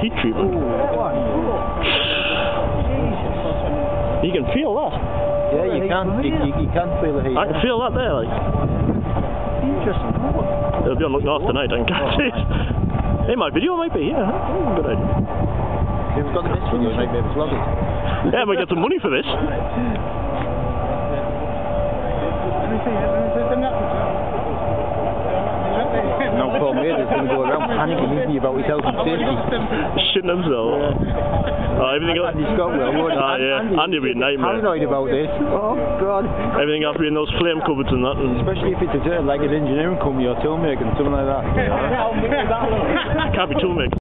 heat treatment. You can feel that. Yeah, you can. You can feel the heat. I can feel that there, like. Interesting. It'll be on Look North tonight, I can guarantee it. Hey, my video might be, yeah. Good idea. If we've got the best video, we might be able to log it. Yeah, we get some money for this. Now poor mate is going to go around panicking, isn't he, about his health and safety. Shitting himself. Everything else. Andy's got well, won't he? Yeah, Andy will be a nightmare. Paranoid about this. Oh, God. Everything has to be in those flame cupboards and that. And especially if it's like an engineering company or toolmaker and something like that. Can't be toolmaker.